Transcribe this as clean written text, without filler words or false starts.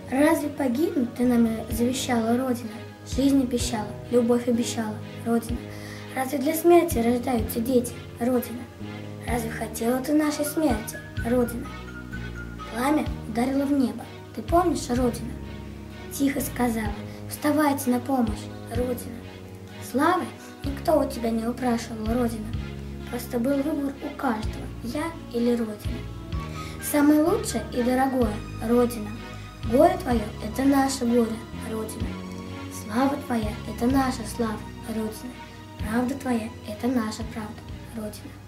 Разве погибнуть ты нам завещала, Родина? Жизнь обещала, любовь обещала, Родина. Разве для смерти рождаются дети, Родина? Разве хотела ты нашей смерти, Родина? Пламя ударило в небо, ты помнишь, Родина? Тихо сказала: вставайте на помощь, Родина. Славы никто у тебя не упрашивал, Родина. Просто был выбор у каждого, я или Родина. Самое лучшее и дорогое, Родина. Горе твое – это наше горе, Родина. Слава твоя – это наша слава, Родина. Правда твоя – это наша правда, Родина.